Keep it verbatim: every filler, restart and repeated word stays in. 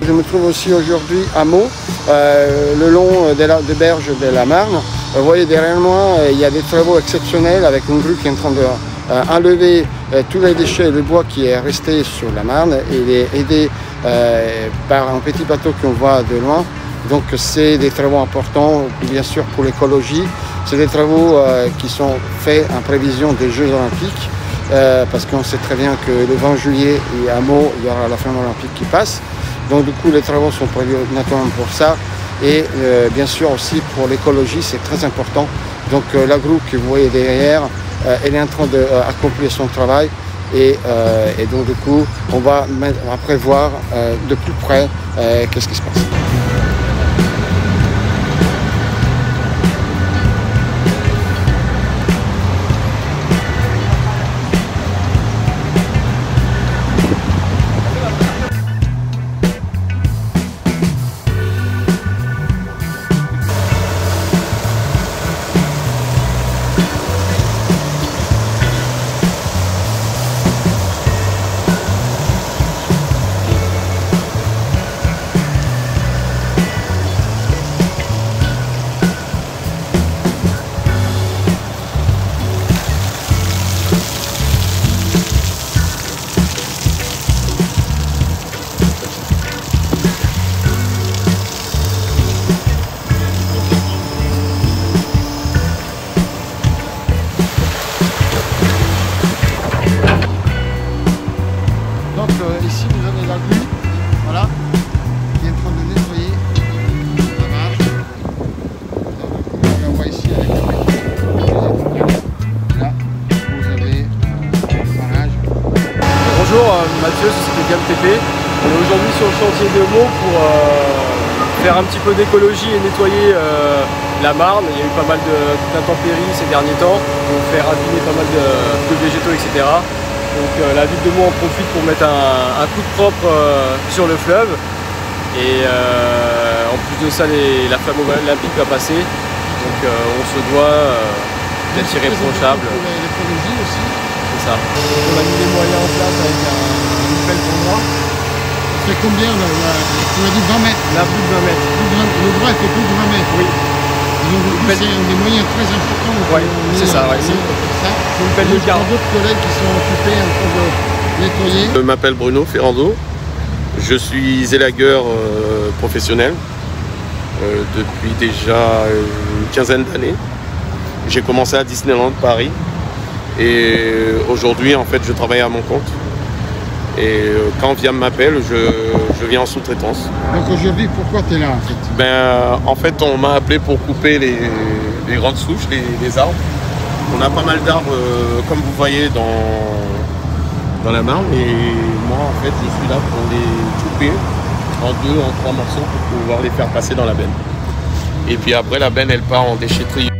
Je me trouve aussi aujourd'hui à Meaux, euh, le long de la de berge de la Marne. Vous voyez derrière moi, il y a des travaux exceptionnels avec une grue qui est en train de euh, enlever euh, tous les déchets et le bois qui est resté sur la Marne et il est aidé euh, par un petit bateau qu'on voit de loin. Donc c'est des travaux importants, bien sûr, pour l'écologie. C'est des travaux euh, qui sont faits en prévision des Jeux Olympiques, euh, parce qu'on sait très bien que le vingt juillet, à Meaux, il y aura la flamme olympique qui passe. Donc du coup, les travaux sont prévus naturellement pour ça. Et euh, bien sûr aussi pour l'écologie, c'est très important. Donc euh, la grue que vous voyez derrière, euh, elle est en train d'accomplir son travail. Et, euh, et donc du coup, on va, on va prévoir euh, de plus près euh, qu'est-ce qui se passe. Ici vous avez la grue, voilà, qui est en train de nettoyer la marge. On la voit ici avec la grue. Là, vous avez euh, le barrage. Bonjour, euh, Mathieu, Société Gam T P. On est aujourd'hui sur le chantier de Meaux pour euh, faire un petit peu d'écologie et nettoyer euh, la Marne. Il y a eu pas mal d'intempéries ces derniers temps, pour faire abîmer pas mal de, de végétaux, et cetera. Donc euh, la ville de Meaux en profite pour mettre un, un coup de propre euh, sur le fleuve. Et euh, en plus de ça, les, la flamme olympique va passer. Donc euh, on se doit euh, d'être irréprochable. Pour l'écologie aussi. C'est ça. On a mis les moyens en place avec un, une pelle pour moi. Ça fait combien là, là, tu m'as dit vingt mètres. Là, plus de vingt mètres. Plus de vingt, le droit fait plus de vingt mètres. Oui. Donc c'est des moyens très importants. Oui, c'est ça, ouais. C'est une pelle de garde. Il y a d'autres collègues qui sont occupés en train de nettoyer. Je m'appelle Bruno Ferrando. Je suis élagueur euh, professionnel euh, depuis déjà une quinzaine d'années. J'ai commencé à Disneyland Paris et aujourd'hui en fait je travaille à mon compte. Et quand Viam m'appelle, je, je viens en sous-traitance. Donc aujourd'hui, pourquoi tu es là en fait? Ben, en fait, on m'a appelé pour couper les, les grandes souches, les, les arbres. On a pas mal d'arbres, euh, comme vous voyez, dans, dans la Marne. Et moi, en fait, je suis là pour les couper en deux, en trois morceaux pour pouvoir les faire passer dans la benne. Et puis après, la benne, elle part en déchetterie.